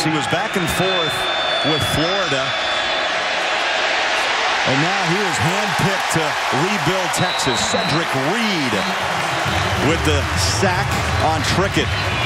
He was back and forth with Florida. And now he was handpicked to rebuild Texas. Cedric Reed with the sack on Trickett.